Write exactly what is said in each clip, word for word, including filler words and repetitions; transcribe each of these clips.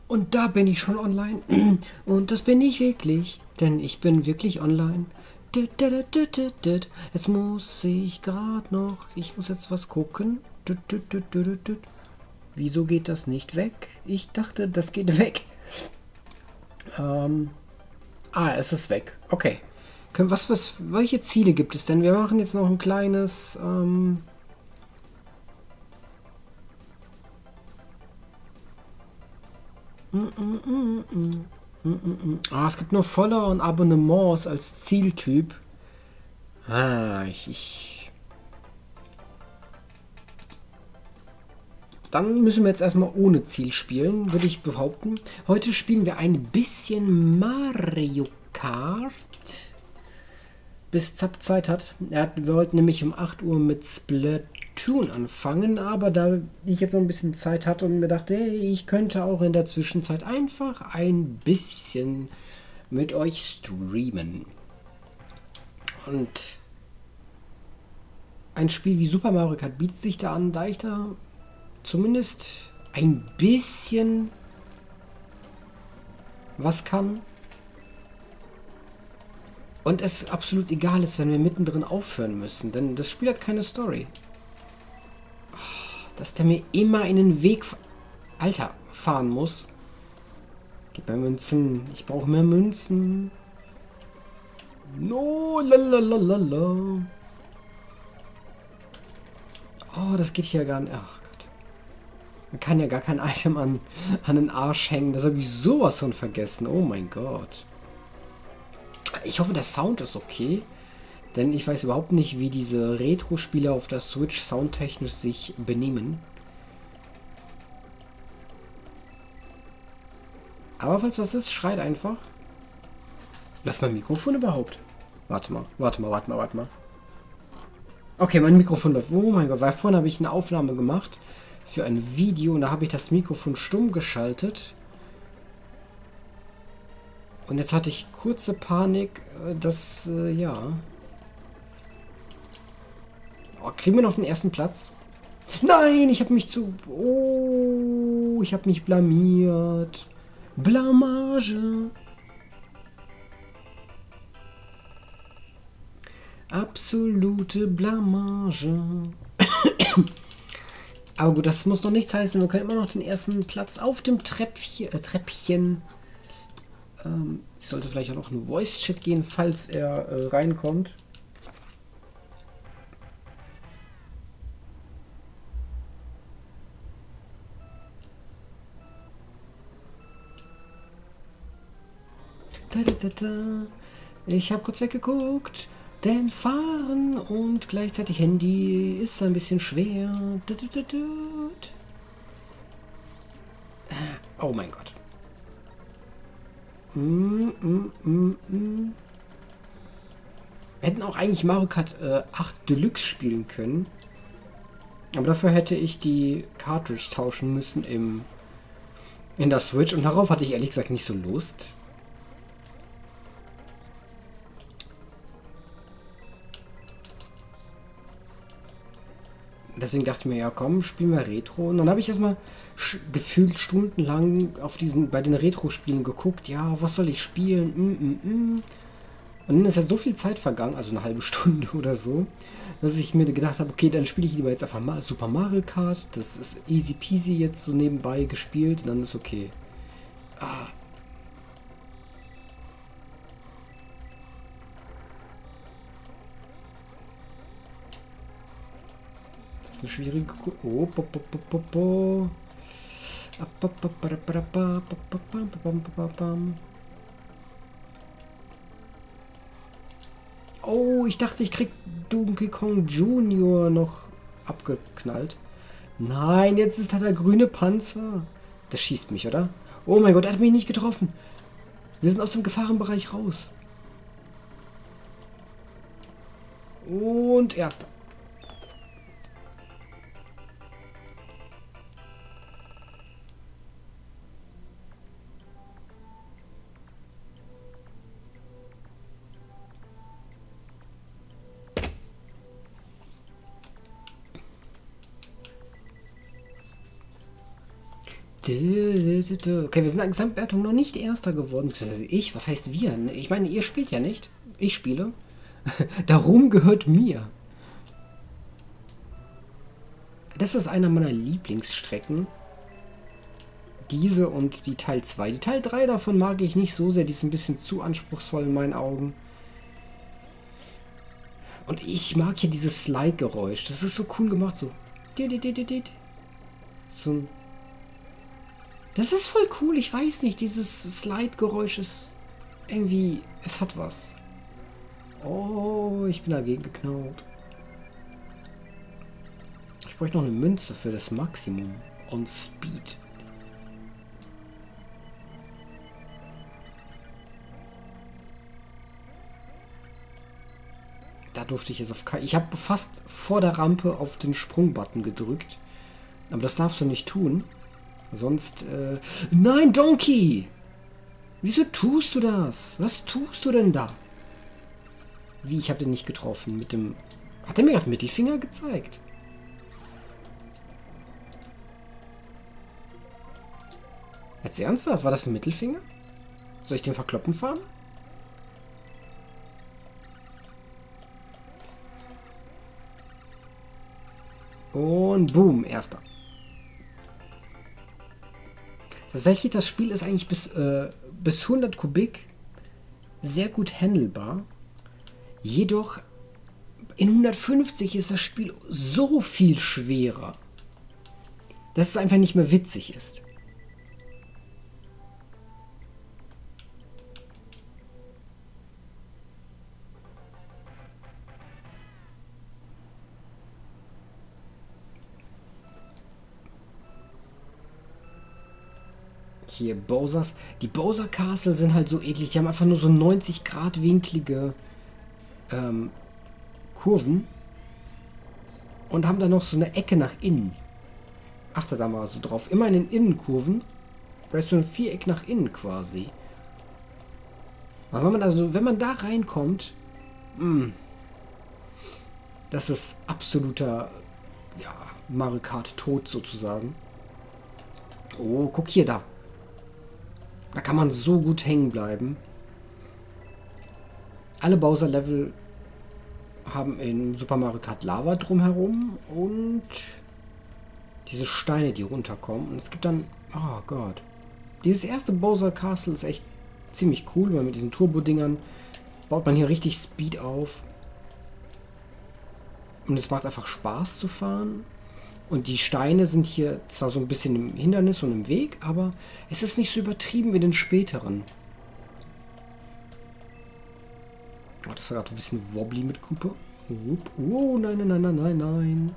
Und da bin ich schon online. Und das bin ich wirklich, denn ich bin wirklich online. Jetzt muss ich gerade noch, ich muss jetzt was gucken. Wieso geht das nicht weg? Ich dachte, das geht weg. Ähm, ah, es ist weg. Okay. Was, was, welche Ziele gibt es denn? Wir machen jetzt noch ein kleines... Ähm, Mm, mm, mm, mm. Mm, mm, mm. Ah, es gibt nur Follower und Abonnements als Zieltyp. Ah, ich, ich. Dann müssen wir jetzt erstmal ohne Ziel spielen, würde ich behaupten. Heute spielen wir ein bisschen Mario Kart. Bis Zap Zeit hat. Er hat. Wir wollten nämlich um acht Uhr mit Splatoon anfangen, aber da ich jetzt noch ein bisschen Zeit hatte und mir dachte, hey, ich könnte auch in der Zwischenzeit einfach ein bisschen mit euch streamen. Und ein Spiel wie Super Mario Kart bietet sich da an, da ich da zumindest ein bisschen was kann. Und es absolut egal ist, wenn wir mittendrin aufhören müssen, denn das Spiel hat keine Story. Oh, dass der mir immer in den Weg, Alter, fahren muss. Gib mir Münzen. Ich brauche mehr Münzen. No, lalalala. Oh, das geht hier gar nicht. Ach Gott. Man kann ja gar kein Item an, an den Arsch hängen. Das habe ich sowas von vergessen. Oh mein Gott. Ich hoffe, der Sound ist okay. Denn ich weiß überhaupt nicht, wie diese Retro-Spiele auf der Switch soundtechnisch sich benehmen. Aber falls was ist, schreit einfach. Läuft mein Mikrofon überhaupt? Warte mal, warte mal, warte mal, warte mal. Okay, mein Mikrofon läuft. Oh mein Gott, weil vorhin habe ich eine Aufnahme gemacht für ein Video und da habe ich das Mikrofon stumm geschaltet. Und jetzt hatte ich kurze Panik, dass, äh, ja. Oh, kriegen wir noch den ersten Platz? Nein, ich habe mich zu... Oh, ich habe mich blamiert. Blamage. Absolute Blamage. Aber gut, das muss noch nichts heißen. Wir können immer noch den ersten Platz auf dem Treppchen... Äh, Treppchen. Ähm, ich sollte vielleicht auch noch einen Voice-Chat gehen, falls er äh, reinkommt. Da, da, da, da. Ich habe kurz weggeguckt, denn Fahren und gleichzeitig Handy ist ein bisschen schwer. Da, da, da, da. Oh mein Gott. Mm, mm, mm, mm. Wir hätten auch eigentlich Mario Kart äh, acht Deluxe spielen können. Aber dafür hätte ich die Cartridge tauschen müssen im, in der Switch. Und darauf hatte ich ehrlich gesagt nicht so Lust. Deswegen dachte ich mir, ja komm, spielen wir Retro. Und dann habe ich erstmal gefühlt stundenlang auf diesen, bei den Retro-Spielen geguckt. Ja, was soll ich spielen? Mm, mm, mm. Und dann ist ja so viel Zeit vergangen, also eine halbe Stunde oder so, dass ich mir gedacht habe, okay, dann spiele ich lieber jetzt einfach mal Super Mario Kart. Das ist easy peasy jetzt so nebenbei gespielt und dann ist okay. Ah. Das ist eine schwierige... Oh, po, po, po, po, po. Oh, ich dachte, ich krieg Donkey Kong Junior noch abgeknallt. Nein, jetzt ist da der grüne Panzer. Das schießt mich, oder? Oh mein Gott, er hat mich nicht getroffen. Wir sind aus dem Gefahrenbereich raus. Und erster. Okay, wir sind in der Gesamtwertung noch nicht Erster geworden. Ich? Was heißt wir? Ich meine, ihr spielt ja nicht. Ich spiele. Darum gehört mir. Das ist einer meiner Lieblingsstrecken. Diese und die Teil zwei. Die Teil drei davon mag ich nicht so sehr. Die ist ein bisschen zu anspruchsvoll in meinen Augen. Und ich mag hier dieses Slide-Geräusch. Das ist so cool gemacht. So. So ein Das ist voll cool. Ich weiß nicht. Dieses Slide-Geräusch ist irgendwie... Es hat was. Oh, ich bin dagegen geknallt. Ich bräuchte noch eine Münze für das Maximum on Speed. Da durfte ich jetzt auf keinen... Ich habe fast vor der Rampe auf den Sprungbutton gedrückt. Aber das darfst du nicht tun. Sonst... Äh... Nein, Donkey! Wieso tust du das? Was tust du denn da? Wie, ich habe den nicht getroffen mit dem... Hat er mir gerade Mittelfinger gezeigt? Jetzt ernsthaft? War das ein Mittelfinger? Soll ich den verkloppen fahren? Und boom, erster. Tatsächlich, das Spiel ist eigentlich bis, äh, bis hundert Kubik sehr gut handelbar. Jedoch in hundertfünfzig ist das Spiel so viel schwerer, dass es einfach nicht mehr witzig ist. Hier Bowsers. Die Bowser Castle sind halt so eklig. Die haben einfach nur so neunzig Grad winklige ähm, Kurven. Und haben dann noch so eine Ecke nach innen. Achte da mal so drauf. Immer in den Innenkurven. Vielleicht so ein Viereck nach innen quasi. Aber wenn man also, wenn man da reinkommt, mh, das ist absoluter, ja, Mario Kart Tod sozusagen. Oh, guck hier da. Da kann man so gut hängen bleiben. Alle Bowser-Level haben in Super Mario Kart Lava drumherum und diese Steine, die runterkommen. Und es gibt dann... Oh Gott. Dieses erste Bowser Castle ist echt ziemlich cool, weil mit diesen Turbo-Dingern baut man hier richtig Speed auf. Und es macht einfach Spaß zu fahren. Und die Steine sind hier zwar so ein bisschen im Hindernis und im Weg, aber es ist nicht so übertrieben wie den späteren. Oh, das war gerade ein bisschen wobbly mit Cooper. Oh, nein, nein, nein, nein, nein, nein.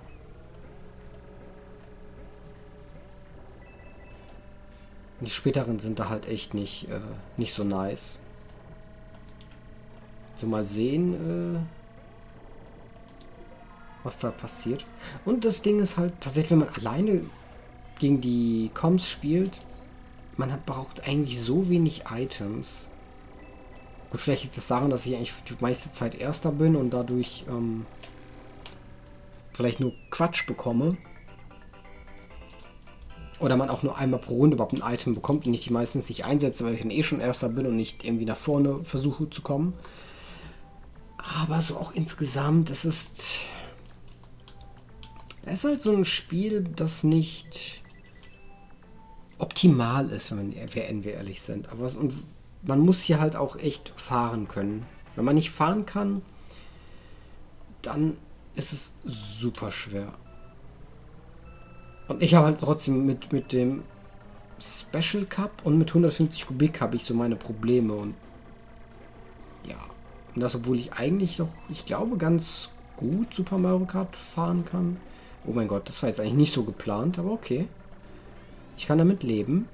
Die späteren sind da halt echt nicht, äh, nicht so nice. So, mal sehen, äh... was da passiert. Und das Ding ist halt, tatsächlich, wenn man alleine gegen die Coms spielt, man hat, braucht eigentlich so wenig Items. Gut, vielleicht liegt das daran, dass ich eigentlich die meiste Zeit Erster bin und dadurch ähm, vielleicht nur Quatsch bekomme. Oder man auch nur einmal pro Runde überhaupt ein Item bekommt und ich die meistens nicht einsetze, weil ich dann eh schon Erster bin und nicht irgendwie nach vorne versuche zu kommen. Aber so auch insgesamt, es ist... Es ist halt so ein Spiel, das nicht optimal ist, wenn wir, wenn wir ehrlich sind. Aber es, und man muss hier halt auch echt fahren können. Wenn man nicht fahren kann, dann ist es super schwer. Und ich habe halt trotzdem mit, mit dem Special Cup und mit hundertfünfzig Kubik habe ich so meine Probleme. Und ja, und das, obwohl ich eigentlich noch, ich glaube, ganz gut Super Mario Kart fahren kann. Oh mein Gott, das war jetzt eigentlich nicht so geplant, aber okay. Ich kann damit leben.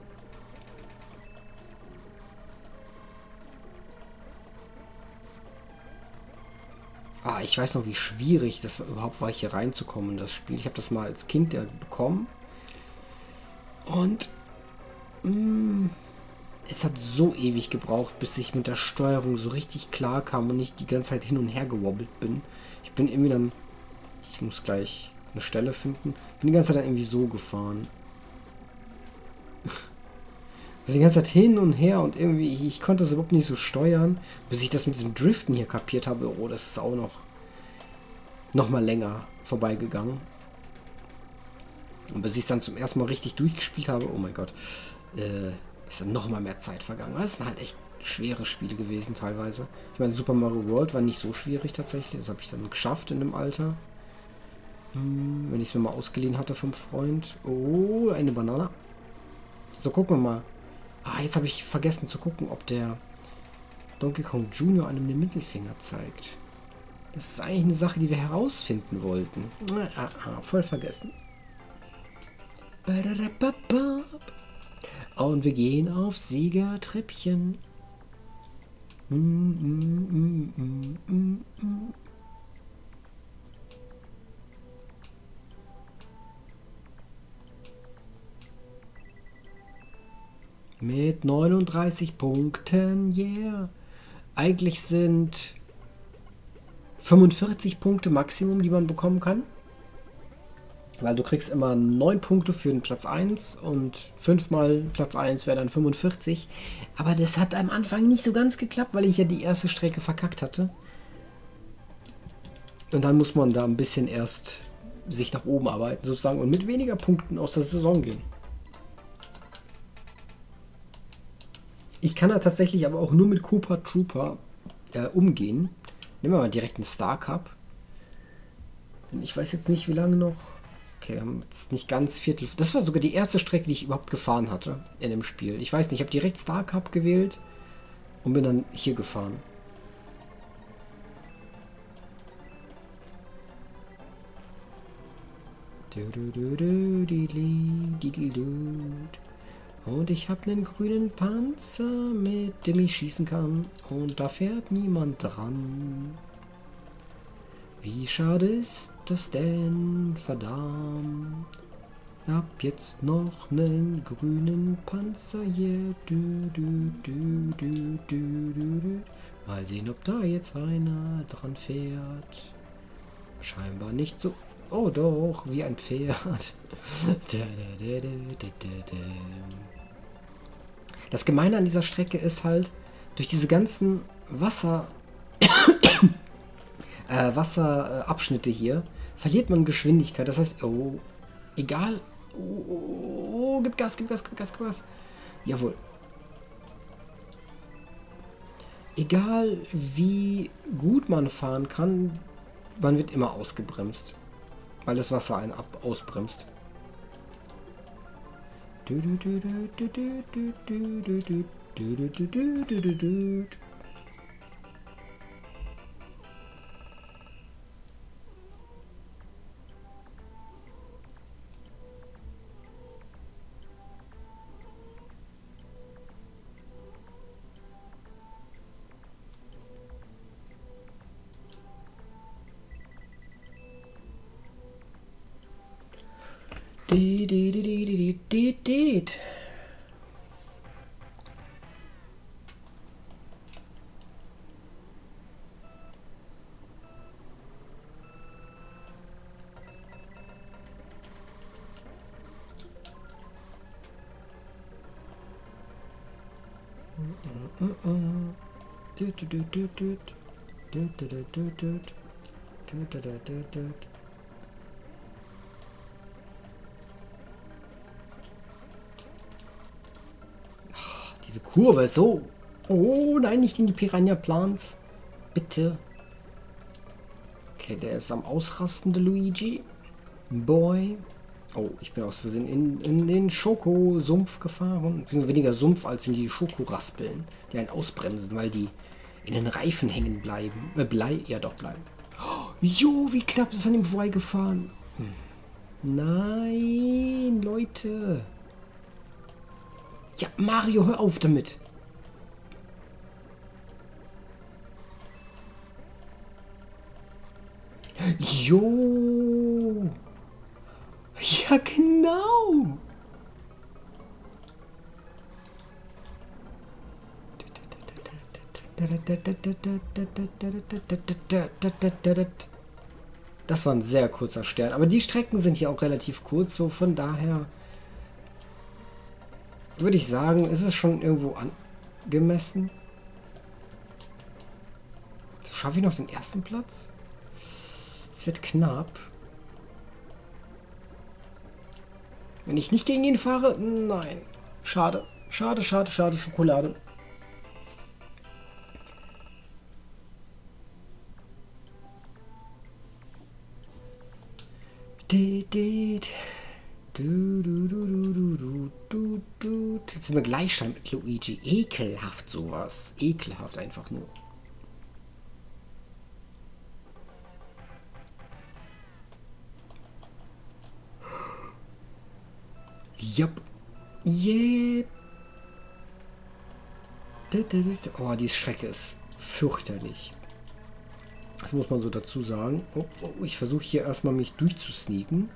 Ah, ich weiß noch, wie schwierig das überhaupt war, hier reinzukommen in das Spiel. Ich habe das mal als Kind ja bekommen. Und mh, es hat so ewig gebraucht, bis ich mit der Steuerung so richtig klar kam und nicht die ganze Zeit hin und her gewobbelt bin. Ich bin irgendwie dann... Ich muss gleich eine Stelle finden. Bin die ganze Zeit dann irgendwie so gefahren. Die ganze Zeit hin und her und irgendwie, ich, ich konnte das überhaupt nicht so steuern, bis ich das mit diesem Driften hier kapiert habe. Oh, das ist auch noch, noch mal länger vorbeigegangen. Und bis ich es dann zum ersten Mal richtig durchgespielt habe, oh mein Gott, äh, ist dann noch mal mehr Zeit vergangen. Das sind halt echt schwere Spiele gewesen teilweise. Ich meine, Super Mario World war nicht so schwierig tatsächlich. Das habe ich dann geschafft in dem Alter. Hm, wenn ich es mir mal ausgeliehen hatte vom Freund. Oh, eine Banane. So, gucken wir mal. Ah, jetzt habe ich vergessen zu gucken, ob der Donkey Kong Junior einem den Mittelfinger zeigt. Das ist eigentlich eine Sache, die wir herausfinden wollten. Ah, ah, ah, voll vergessen. Und wir gehen auf Siegertreppchen. Mm, mm, mm, mm, mm, mm. Mit neununddreißig Punkten, yeah. Eigentlich sind fünfundvierzig Punkte Maximum, die man bekommen kann. Weil du kriegst immer neun Punkte für den Platz eins und fünf mal Platz eins wäre dann fünfundvierzig. Aber das hat am Anfang nicht so ganz geklappt, weil ich ja die erste Strecke verkackt hatte. Und dann muss man da ein bisschen erst sich nach oben arbeiten sozusagen und mit weniger Punkten aus der Saison gehen. Ich kann da tatsächlich aber auch nur mit Koopa Trooper äh, umgehen. Nehmen wir mal direkt einen Star Cup. Denn ich weiß jetzt nicht, wie lange noch. Okay, wir haben jetzt nicht ganz Viertel. Das war sogar die erste Strecke, die ich überhaupt gefahren hatte in dem Spiel. Ich weiß nicht, ich habe direkt Star Cup gewählt und bin dann hier gefahren. Und ich habe einen grünen Panzer, mit dem ich schießen kann. Und da fährt niemand dran. Wie schade ist das denn, verdammt. Ich hab jetzt noch einen grünen Panzer, yeah. Du, du, du, du, du, du, du. Mal sehen, ob da jetzt einer dran fährt. Scheinbar nicht so. Oh doch, wie ein Pferd. Das Gemeine an dieser Strecke ist halt, durch diese ganzen Wasser... Äh, Wasserabschnitte hier, verliert man Geschwindigkeit. Das heißt, oh, egal. Oh, oh, oh, gib Gas, gib Gas, gib Gas, gib Gas. Jawohl. Egal wie gut man fahren kann, man wird immer ausgebremst. Weil das Wasser einen ab ausbremst. Du, du, du, du, du, du, du, du, du, du, du, du, du, du, du. Die, die, die, die, die, die, die. Diese Kurve, so. Oh, nein, nicht in die Piranha Plants. Bitte. Okay, der ist am Ausrasten, der Luigi. Boy. Oh, ich bin aus Versehen in, in den Schokosumpf gefahren. Weniger Sumpf als in die Schokoraspeln, die einen ausbremsen, weil die in den Reifen hängen bleiben. Äh, blei ja doch bleiben. Oh, jo, wie knapp ist an ihm vorbeigefahren. Hm. Nein, Leute. Ja, Mario, hör auf damit. Jo. Ja, genau. Das war ein sehr kurzer Stern. Aber die Strecken sind ja auch relativ kurz, so von daher würde ich sagen, ist es schon irgendwo angemessen. Schaffe ich noch den ersten Platz? Es wird knapp. Wenn ich nicht gegen ihn fahre? Nein. Schade. Schade, schade, schade. Schokolade. Jetzt sind wir Gleichstand mit Luigi. Ekelhaft sowas. Ekelhaft einfach nur. Jupp. Yep. Oh, die Strecke ist fürchterlich. Das muss man so dazu sagen. Oh, oh, ich versuche hier erstmal mich durchzusneaken.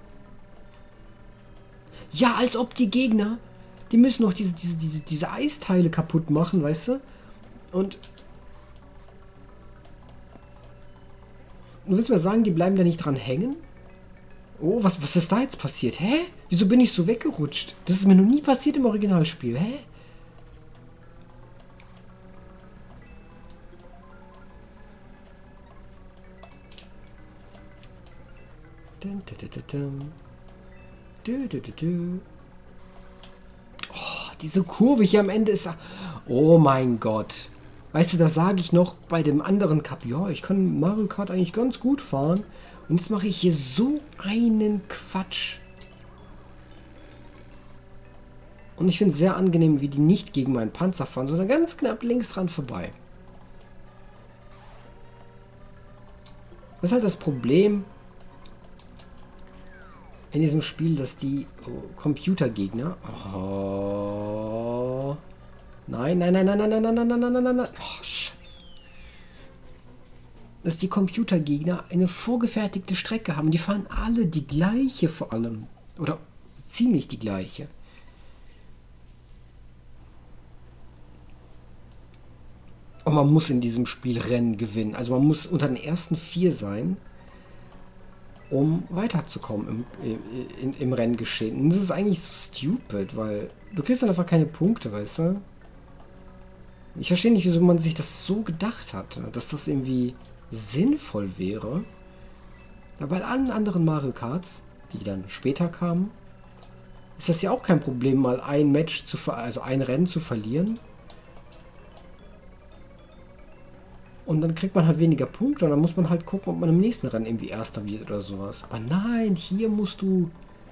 Ja, als ob die Gegner, die müssen noch diese, diese, diese, diese Eisteile kaputt machen, weißt du? Und du willst mir sagen, die bleiben da nicht dran hängen? Oh, was, was ist da jetzt passiert? Hä? Wieso bin ich so weggerutscht? Das ist mir noch nie passiert im Originalspiel. Hä? Oh, diese Kurve hier am Ende ist... Oh mein Gott. Weißt du, da sage ich noch bei dem anderen Cup, ja, ich kann Mario Kart eigentlich ganz gut fahren. Und jetzt mache ich hier so einen Quatsch. Und ich finde es sehr angenehm, wie die nicht gegen meinen Panzer fahren, sondern ganz knapp links dran vorbei. Das ist halt das Problem in diesem Spiel, dass die oh, Computergegner... Oh, nein, nein, nein, nein, nein, nein, nein, nein, nein, nein, nein, nein. Oh, Scheiße. Dass die Computergegner eine vorgefertigte Strecke haben. Die fahren alle die gleiche vor allem. Oder ziemlich die gleiche. Und man muss in diesem Spiel Rennen gewinnen. Also man muss unter den ersten vier sein, um weiterzukommen im, im, im Renngeschehen. Und das ist eigentlich so stupid, weil du kriegst dann einfach keine Punkte, weißt du? Ich verstehe nicht, wieso man sich das so gedacht hat, dass das irgendwie sinnvoll wäre. Aber bei allen anderen Mario Karts, die dann später kamen, ist das ja auch kein Problem, mal ein Match zu ver also ein Rennen zu verlieren. Und dann kriegt man halt weniger Punkte und dann muss man halt gucken, ob man im nächsten Rennen irgendwie Erster wird oder sowas. Aber nein, hier musst du...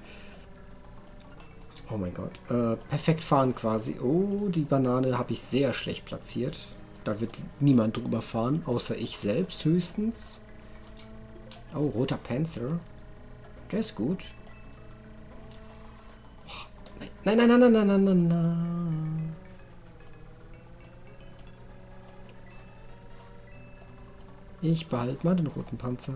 Oh mein Gott. Äh, perfekt fahren quasi. Oh, die Banane habe ich sehr schlecht platziert. Da wird niemand drüber fahren, außer ich selbst höchstens. Oh, roter Panzer. Der ist gut. Oh, nein, nein, nein, nein, nein, nein, nein, nein. Ich behalte mal den roten Panzer.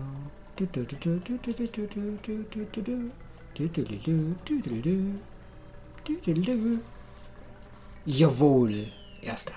Jawohl. Erster.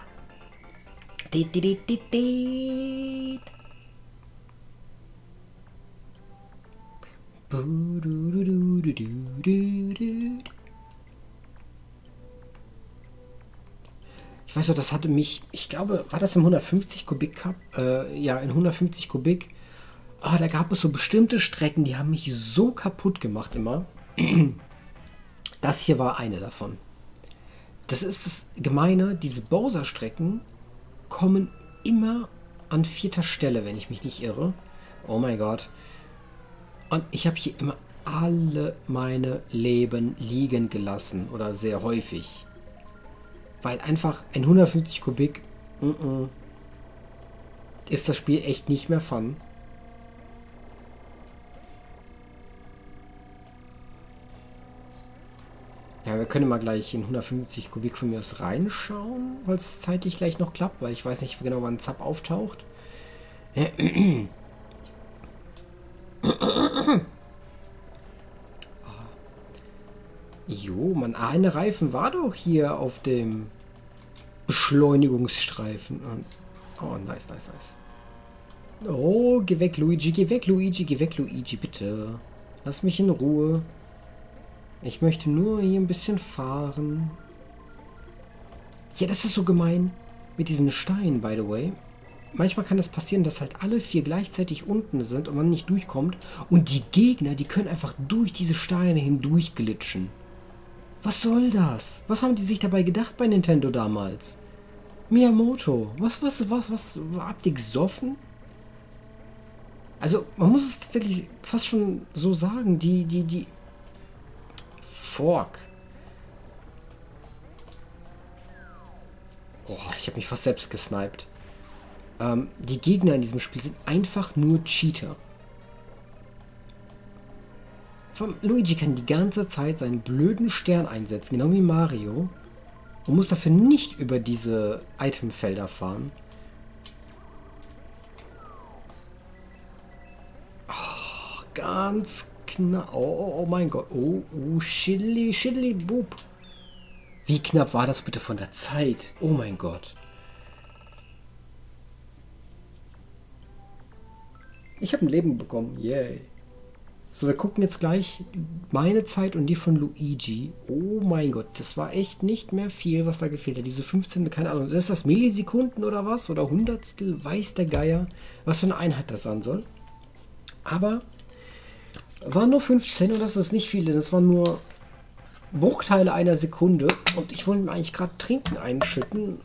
Ich weiß noch, das hatte mich, ich glaube, war das im hundertfünfzig Kubik Cup? Äh, ja, in hundertfünfzig Kubik. Ah, da gab es so bestimmte Strecken, die haben mich so kaputt gemacht immer. Das hier war eine davon. Das ist das Gemeine, diese Bowser-Strecken kommen immer an vierter Stelle, wenn ich mich nicht irre. Oh mein Gott. Und ich habe hier immer alle meine Leben liegen gelassen. Oder sehr häufig. Weil einfach in hundertfünfzig Kubik mm -mm, ist das Spiel echt nicht mehr fun. Ja, wir können mal gleich in hundertfünfzig Kubik von mir aus reinschauen, weil es zeitlich gleich noch klappt, weil ich weiß nicht genau, wann Zap auftaucht. Jo, man, eine Reifen war doch hier auf dem Beschleunigungsstreifen. Oh, nice, nice, nice. Oh, geh weg, Luigi, geh weg, Luigi, geh weg, Luigi, bitte. Lass mich in Ruhe. Ich möchte nur hier ein bisschen fahren. Ja, das ist so gemein mit diesen Steinen, by the way. Manchmal kann es passieren, dass halt alle vier gleichzeitig unten sind und man nicht durchkommt. Und die Gegner, die können einfach durch diese Steine hindurch glitschen. Was soll das? Was haben die sich dabei gedacht bei Nintendo damals? Miyamoto, was, was, was, was, habt ihr gesoffen? Also, man muss es tatsächlich fast schon so sagen, die, die, die... Fork. Oh, ich habe mich fast selbst gesniped. Ähm, die Gegner in diesem Spiel sind einfach nur Cheater. Vom Luigi kann die ganze Zeit seinen blöden Stern einsetzen, genau wie Mario. Und muss dafür nicht über diese Itemfelder fahren. Oh, ganz knapp. Oh, oh, oh mein Gott. Oh, oh, Schiddly, Schiddly, Bub. Wie knapp war das bitte von der Zeit? Oh mein Gott. Ich habe ein Leben bekommen. Yay. So, wir gucken jetzt gleich meine Zeit und die von Luigi. Oh mein Gott, das war echt nicht mehr viel, was da gefehlt hat. Diese fünfzehn, keine Ahnung, ist das Millisekunden oder was? Oder Hundertstel? Weiß der Geier, was für eine Einheit das sein soll. Aber waren nur fünfzehn und das ist nicht viel, denn es waren nur Bruchteile einer Sekunde. Und ich wollte mir eigentlich gerade Trinken einschütten.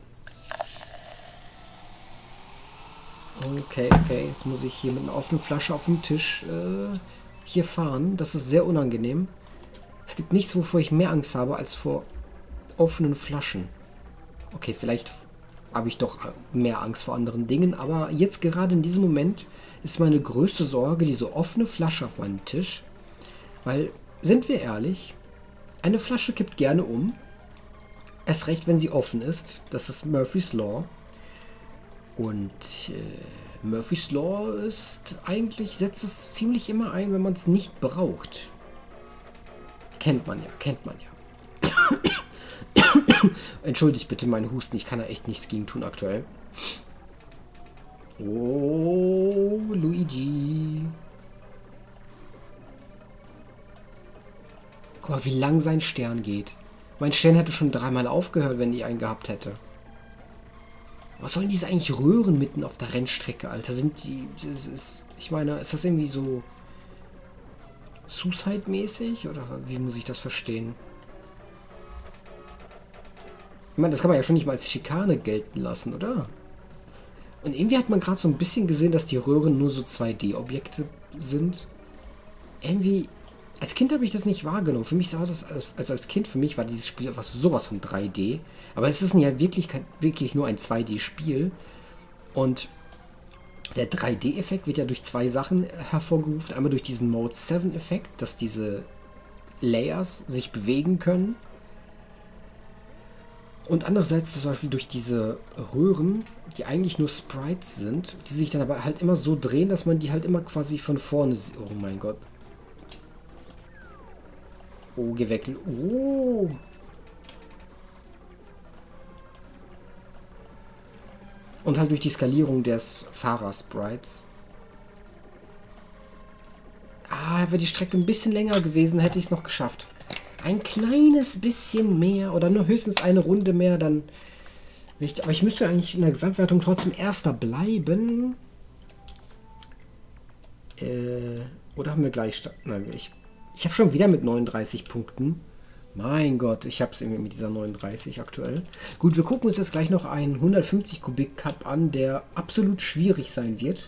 Okay, okay, jetzt muss ich hier mit einer offenen Flasche auf dem Tisch äh, hier fahren. Das ist sehr unangenehm. Es gibt nichts, wovor ich mehr Angst habe, als vor offenen Flaschen. Okay, vielleicht habe ich doch mehr Angst vor anderen Dingen, aber jetzt gerade in diesem Moment ist meine größte Sorge diese offene Flasche auf meinem Tisch. Weil, sind wir ehrlich, eine Flasche kippt gerne um. Erst recht, wenn sie offen ist. Das ist Murphy's Law. Und äh, Murphy's Law ist eigentlich, setzt es ziemlich immer ein, wenn man es nicht braucht. Kennt man ja, kennt man ja. Entschuldigt bitte meinen Husten, ich kann da echt nichts gegen tun aktuell. Oh, Luigi. Guck mal, wie lang sein Stern geht. Mein Stern hätte schon dreimal aufgehört, wenn ich einen gehabt hätte. Was sollen diese eigentlich Röhren mitten auf der Rennstrecke, Alter? Sind die... Das ist, ich meine, ist das irgendwie so... Suicide-mäßig? Oder wie muss ich das verstehen? Ich meine, das kann man ja schon nicht mal als Schikane gelten lassen, oder? Und irgendwie hat man gerade so ein bisschen gesehen, dass die Röhren nur so zwei D-Objekte sind. Irgendwie... Als Kind habe ich das nicht wahrgenommen. Für mich sah das, also als Kind für mich war dieses Spiel einfach sowas von drei D. Aber es ist ja wirklich, wirklich nur ein zwei D-Spiel. Und der drei D-Effekt wird ja durch zwei Sachen hervorgerufen. Einmal durch diesen Mode sieben-Effekt, dass diese Layers sich bewegen können. Und andererseits zum Beispiel durch diese Röhren, die eigentlich nur Sprites sind, die sich dann aber halt immer so drehen, dass man die halt immer quasi von vorne sieht. Oh mein Gott. Oh, geweckelt. Oh. Und halt durch die Skalierung des Fahrer-Sprites. Ah, wäre die Strecke ein bisschen länger gewesen, hätte ich es noch geschafft. Ein kleines bisschen mehr oder nur höchstens eine Runde mehr, dann... Ich, aber ich müsste eigentlich in der Gesamtwertung trotzdem Erster bleiben. Äh, oder haben wir Gleichstand? Nein, ich... Ich habe schon wieder mit neununddreißig Punkten. Mein Gott, ich habe es irgendwie mit dieser neununddreißig aktuell. Gut, wir gucken uns jetzt gleich noch einen hundertfünfzig Kubik Cup an, der absolut schwierig sein wird.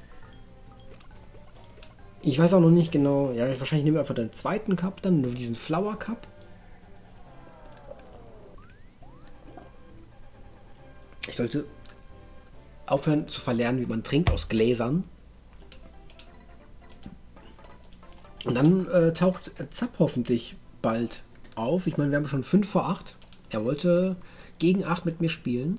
Ich weiß auch noch nicht genau. Ja, wahrscheinlich nehmen wir einfach den zweiten Cup dann, nur diesen Flower Cup. Ich sollte aufhören zu verlernen, wie man trinkt aus Gläsern. Und dann äh, taucht Zap hoffentlich bald auf. Ich meine, wir haben schon fünf vor acht. Er wollte gegen acht mit mir spielen.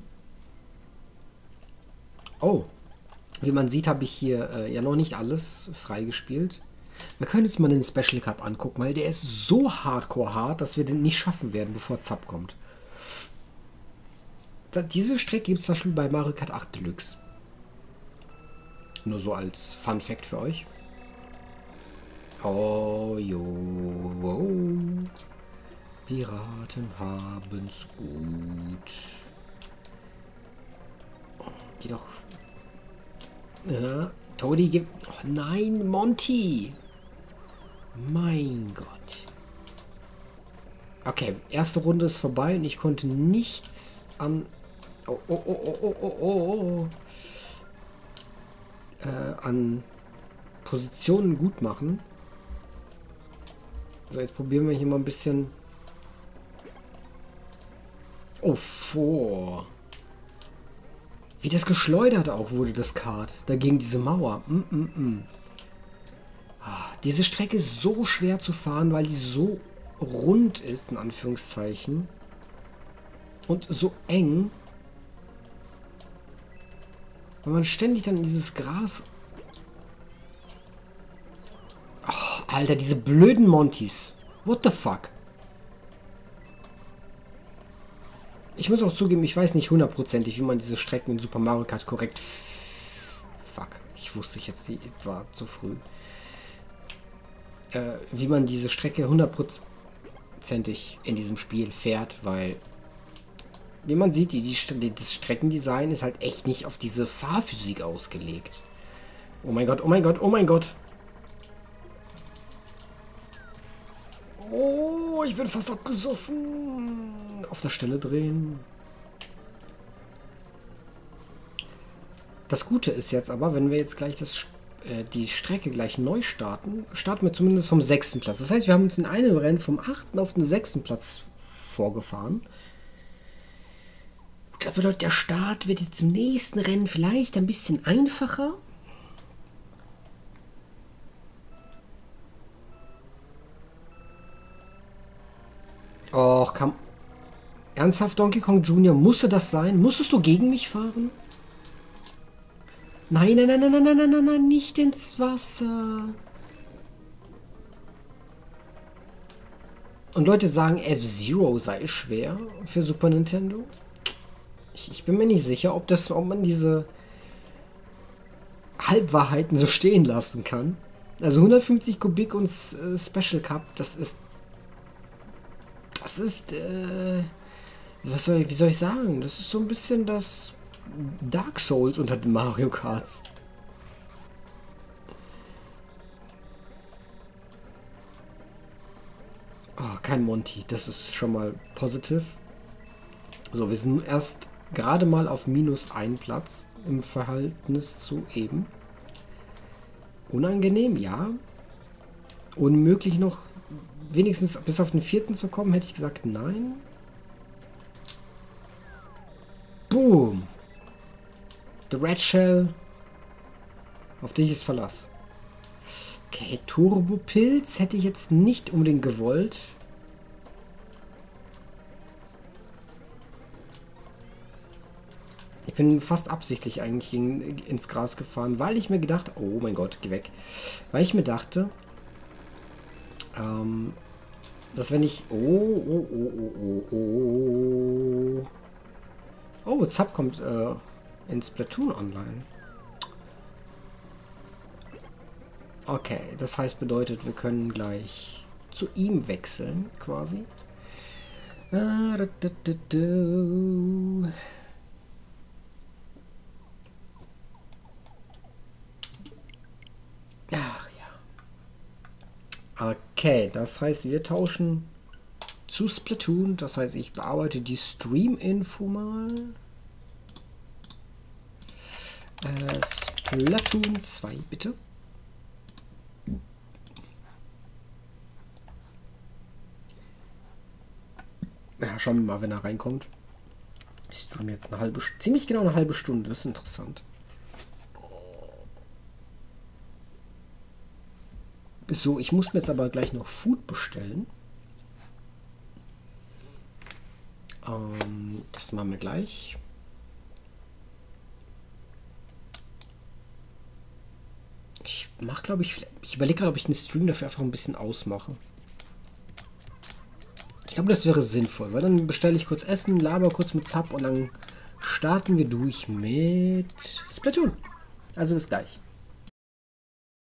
Oh. Wie man sieht, habe ich hier äh, ja noch nicht alles freigespielt. Wir können jetzt mal den Special Cup angucken, weil der ist so hardcore hart, dass wir den nicht schaffen werden, bevor Zap kommt. Das, diese Strecke gibt es zum Beispiel bei Mario Kart acht Deluxe. Nur so als Fun Fact für euch. Oh, jo, wow. Piraten haben's gut. Geh doch. Ja, Todi gibt. Oh nein, Monty. Mein Gott. Okay, erste Runde ist vorbei und ich konnte nichts an. Oh, oh, oh, oh, oh, oh, oh. Äh, an Positionen gut machen. So, jetzt probieren wir hier mal ein bisschen. Oh, vor. Wie das geschleudert auch wurde, das Kart. Dagegen diese Mauer. Mm, mm, mm. Ah, diese Strecke ist so schwer zu fahren, weil die so rund ist, in Anführungszeichen. Und so eng. Wenn man ständig dann in dieses Gras... Oh, Alter, diese blöden Montys. What the fuck? Ich muss auch zugeben, ich weiß nicht hundertprozentig, wie man diese Strecken in Super Mario Kart korrekt... Fuck, ich wusste ich jetzt, die war zu früh. Äh, wie man diese Strecke hundertprozentig in diesem Spiel fährt, weil... Wie man sieht, die, die, das Streckendesign ist halt echt nicht auf diese Fahrphysik ausgelegt. Oh mein Gott, oh mein Gott, oh mein Gott. Oh, ich bin fast abgesoffen. Auf der Stelle drehen. Das Gute ist jetzt aber, wenn wir jetzt gleich das, äh, die Strecke gleich neu starten, starten wir zumindest vom sechsten Platz. Das heißt, wir haben uns in einem Rennen vom achten auf den sechsten Platz vorgefahren. Das bedeutet, der Start wird jetzt im nächsten Rennen vielleicht ein bisschen einfacher. Och, kam... Ernsthaft, Donkey Kong Junior? Musste das sein? Musstest du gegen mich fahren? Nein, nein, nein, nein, nein, nein, nein, nein, nicht ins Wasser. Und Leute sagen, F-Zero sei schwer für Super Nintendo. Ich, ich bin mir nicht sicher, ob, das, ob man diese Halbwahrheiten so stehen lassen kann. Also hundertfünfzig Kubik und äh, Special Cup, das ist... Das ist, äh... Was soll ich, wie soll ich sagen? Das ist so ein bisschen das Dark Souls unter den Mario Karts. Oh, kein Monty. Das ist schon mal positiv. So, wir sind erst gerade mal auf minus ein Platz im Verhältnis zu eben. Unangenehm, ja. Unmöglich noch wenigstens bis auf den vierten zu kommen, hätte ich gesagt, nein. Boom. The Red Shell. Auf dich ist Verlass. Okay, Turbopilz hätte ich jetzt nicht unbedingt gewollt. Ich bin fast absichtlich eigentlich in, ins Gras gefahren, weil ich mir gedacht, oh mein Gott, geh weg. Weil ich mir dachte, ähm, dass wenn ich, oh, oh, oh, oh, oh, oh, oh, Zap kommt äh, in Splatoon online. Okay, das heißt bedeutet, wir können gleich zu ihm wechseln, quasi. Ah, da, da, da, da. Ach ja. Okay, das heißt, wir tauschen zu Splatoon. Das heißt, ich bearbeite die Stream-Info mal. Äh, Splatoon zwei, bitte. Ja, schauen wir mal, wenn er reinkommt. Ich streame jetzt eine halbe Stunde. Ziemlich genau eine halbe Stunde. Das ist interessant. So, ich muss mir jetzt aber gleich noch Food bestellen. Ähm, das machen wir gleich. Ich mache, glaube ich, ich überlege gerade, ob ich den Stream dafür einfach ein bisschen ausmache. Ich glaube, das wäre sinnvoll, weil dann bestelle ich kurz Essen, laber kurz mit Zap und dann starten wir durch mit Splatoon. Also bis gleich.